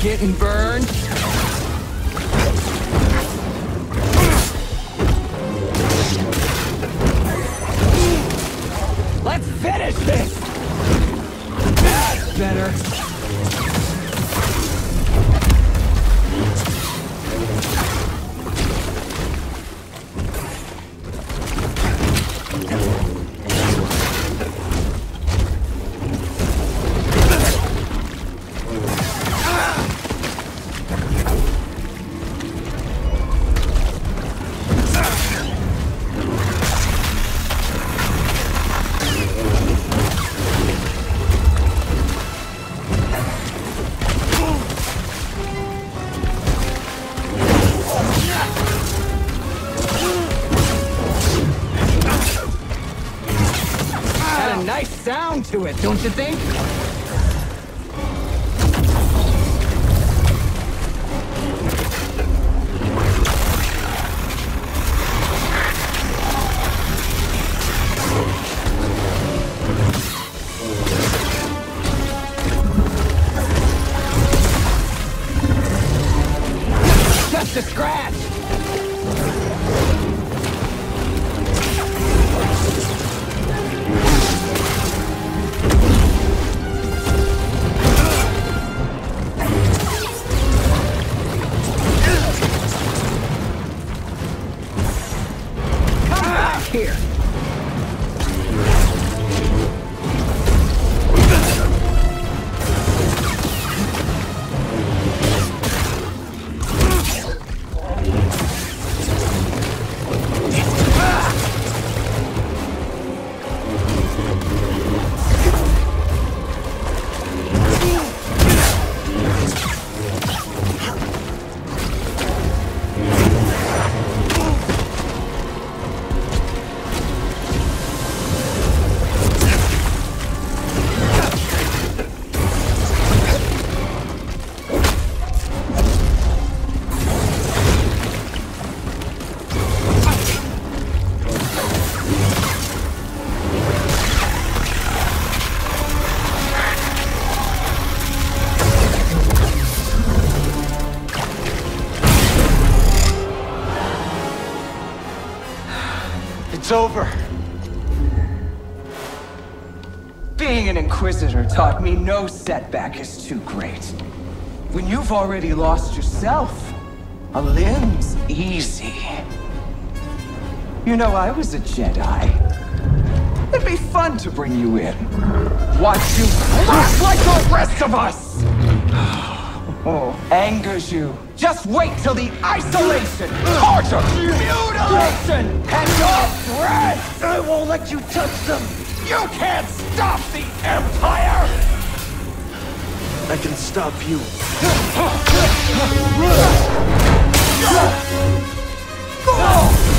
getting burned? Let's finish this! That's better. Nice sound to it, don't you think? Just a scratch! Here. It's over. Being an Inquisitor taught me no setback is too great. When you've already lost yourself, a limb's easy. You know, I was a Jedi. It'd be fun to bring you in. Watch you flash like the rest of us! Oh, angers you. Just wait till the isolation, torture, mutilation, and your threats! I won't let you touch them! You can't stop the Empire! I can stop you. Go!